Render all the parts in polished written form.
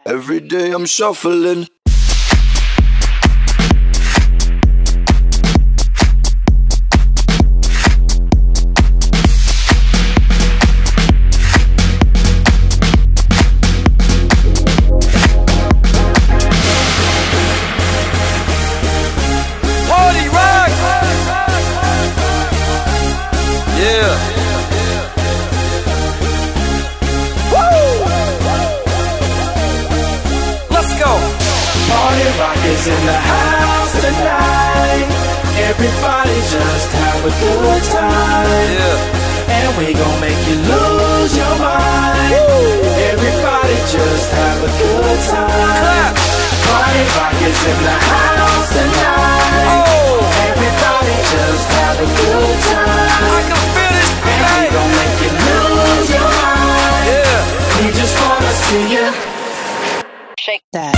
Every day I'm shuffling. Party Rock! Yeah. Party Rock is in the house tonight. Everybody just have a good time. Yeah. And we gon' make you lose your mind. Everybody just have a good time. Party Rock is in the house tonight. Everybody just have a good time. I can feel it. And we gon' make you lose your mind. Yeah. We just wanna see you shake that.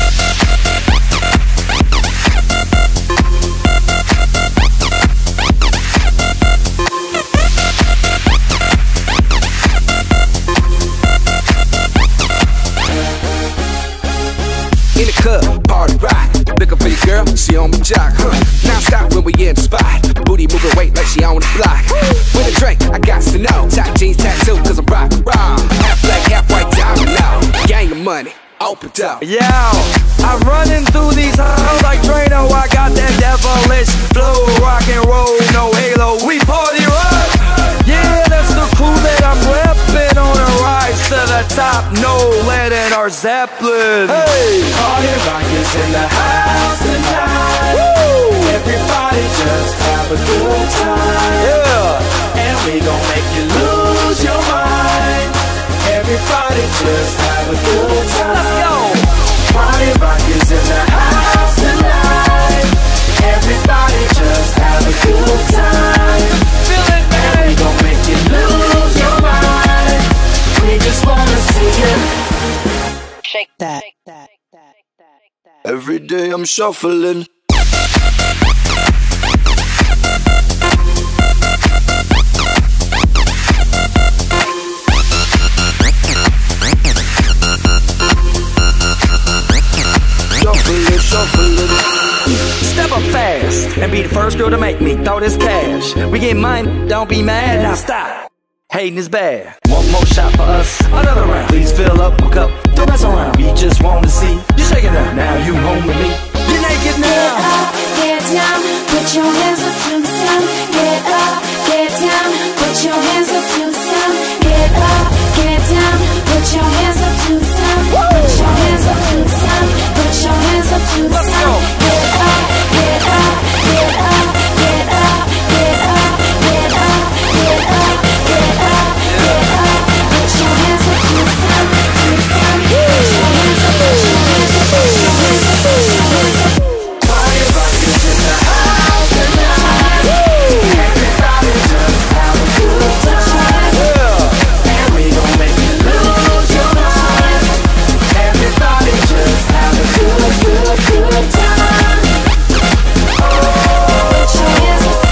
In the club, party rock. Looking for your girl, she on my jock, Now stop when we in the spot. Booty moving weight like she on the block. With a drink, I got to know. Tight jeans tattoo, cause I'm rock, raw. Half black, half white, diamond now. Gang of money, open up. Yeah, I'm running through these halls like Drano. I got that devilish flow, rock and roll, no halo. We party rock. Yeah, that's the crew that I'm reppin' on a rise to the top. No lead in our Zeppelin. Hey, Party Rock is in the house tonight. Everybody just have a good time. yeah. And we gon' make you lose your mind. Everybody just have a good time. Let's go. Party Rock is in the house tonight. Everybody just have a good time. Feel it, And we gon' make you lose your mind. We just wanna see you Shake that. Every day I'm shuffling. Shuffling. Step up fast and be the first girl to make me throw this cash. We get mine, don't be mad, now stop. Hating is bad. One more shot for us, another round. Please fill up my cup, don't mess around. We just want to see you shaking up. Now you home with me. You're naked now. Get up, get down, put your hands up to the sound. Get up, get down, put your hands up to the sound. Get up, get down, put your hands up to the sound. Put your hands up to the sound. Put your hands up to the sound. Get up, get up, get up, get up, get up, get up, get up, get up, get up. Put your hands up to the sound, to the sound. Put your hands up, put your hands up, put your hands up, put your hands up. Party Rock is in the house tonight. Everybody just have a good time. And we gon' make you lose your mind. Everybody just have a good time. Put your hands up.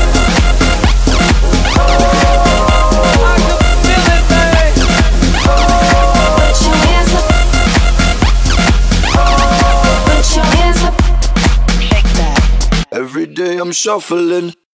I can feel it, babe. Put your hands up. Put your hands up. Shake that. Every day I'm shuffling.